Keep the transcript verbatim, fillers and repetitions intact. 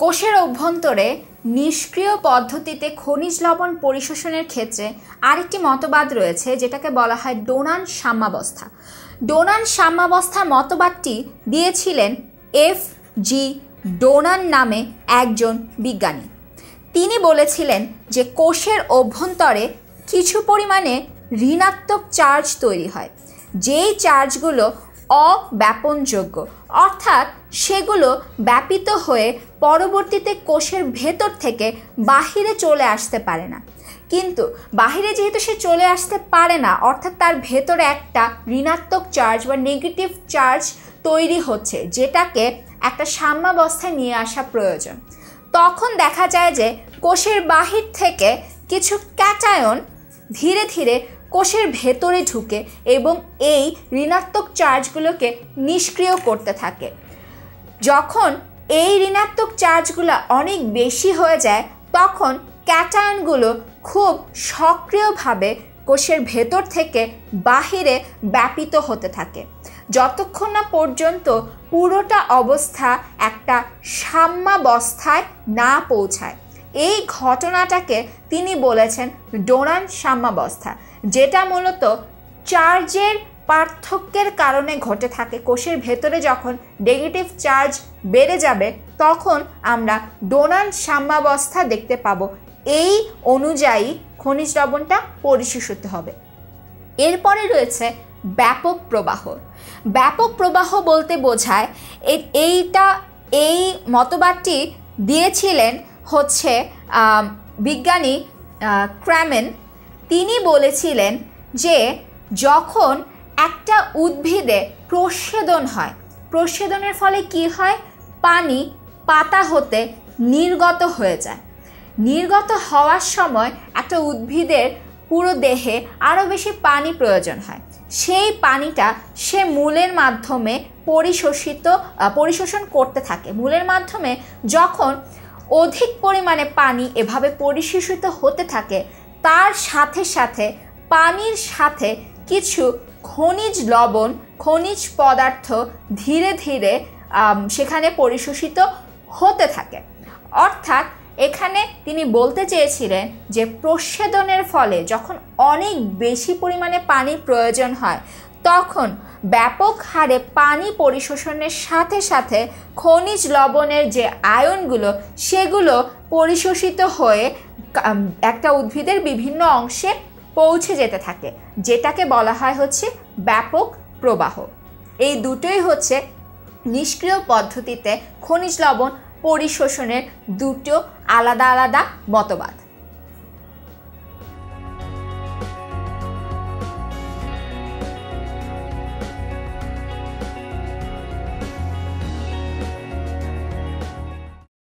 কোষের অভ্যন্তরে নিষ্ক্রিয় পদ্ধতিতে খনিজ লবণ পরিশোষণের ক্ষেত্রে আরেকটি মতবাদ রয়েছে, যেটাকে বলা হয় ডোনান সাম্যাবস্থা। ডোনান সাম্যাবস্থা মতবাদটি দিয়েছিলেন এফ জি ডোনান নামে একজন বিজ্ঞানী। তিনি বলেছিলেন যে কোষের অভ্যন্তরে কিছু পরিমাণে ঋণাত্মক চার্জ তৈরি হয়, যেই চার্জগুলো অব্যাপনযোগ্য, অর্থাৎ সেগুলো ব্যাপিত হয়ে পরবর্তীতে কোষের ভেতর থেকে বাহিরে চলে আসতে পারে না। কিন্তু বাহিরে যেহেতু সে চলে আসতে পারে না, অর্থাৎ তার ভেতরে একটা ঋণাত্মক চার্জ বা নেগেটিভ চার্জ তৈরি হচ্ছে, যেটাকে একটা সাম্যাবস্থায় নিয়ে আসা প্রয়োজন। তখন দেখা যায় যে কোষের বাহির থেকে কিছু ক্যাটায়ন ধীরে ধীরে কোষের ভেতরে ঢুকে এবং এই ঋণাত্মক চার্জগুলোকে নিষ্ক্রিয় করতে থাকে। যখন এই ঋণাত্মক চার্জগুলো অনেক বেশি হয়ে যায়, তখন ক্যাটায়নগুলো খুব সক্রিয়ভাবে কোষের ভেতর থেকে বাহিরে ব্যাপিত হতে থাকে, যতক্ষণ না পর্যন্ত পুরোটা অবস্থা একটা সাম্যাবস্থায় না পৌঁছায়। এই ঘটনাটাকে তিনি বলেছেন ডোনান সাম্যাবস্থা, যেটা মূলত চার্জের পার্থক্যের কারণে ঘটে থাকে। কোষের ভেতরে যখন নেগেটিভ চার্জ বেড়ে যাবে, তখন আমরা ডোনান সাম্যাবস্থা দেখতে পাবো। এই অনুযায়ী খনিজ লবণটা পরিশোষিত হবে। এরপরে রয়েছে ব্যাপক প্রবাহ। ব্যাপক প্রবাহ বলতে বোঝায় এইটা এই মতবাদটি দিয়েছিলেন হচ্ছে বিজ্ঞানী ক্র্যামেন। তিনি বলেছিলেন যে যখন একটা উদ্ভিদে প্রচ্ছেদন হয়, প্রচ্ছেদনের ফলে কি হয়, পানি পাতা হতে নির্গত হয়ে যায়। নির্গত হওয়ার সময় একটা উদ্ভিদের পুরো দেহে আরও বেশি পানি প্রয়োজন হয়। সেই পানিটা সে মূলের মাধ্যমে পরিশোষিত পরিশোষণ করতে থাকে। মূলের মাধ্যমে যখন অধিক পরিমাণে পানি এভাবে পরিশোষিত হতে থাকে, তার সাথে সাথে পানির সাথে কিছু খনিজ লবণ, খনিজ পদার্থ ধীরে ধীরে সেখানে পরিশোষিত হতে থাকে। অর্থাৎ এখানে তিনি বলতে চেয়েছিলেন যে প্রচ্ছেদনের ফলে যখন অনেক বেশি পরিমাণে পানির প্রয়োজন হয়, তখন ব্যাপক হারে পানি পরিশোষণের সাথে সাথে খনিজ লবণের যে আয়নগুলো, সেগুলো পরিশোষিত হয়ে একটা উদ্ভিদের বিভিন্ন অংশে পৌঁছে যেতে থাকে, যেটাকে বলা হয় হচ্ছে ব্যাপক প্রবাহ। এই দুটোই হচ্ছে নিষ্ক্রিয় পদ্ধতিতে খনিজ লবণ পরিশোষণের দুটো আলাদা আলাদা মতবাদ।